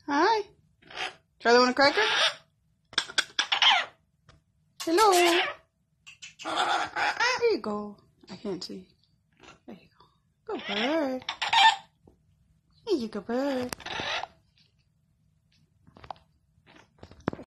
Hi. Charlie, want a cracker? Hello. There you go. I can't see. There you go. Good bird. Here you go, bird.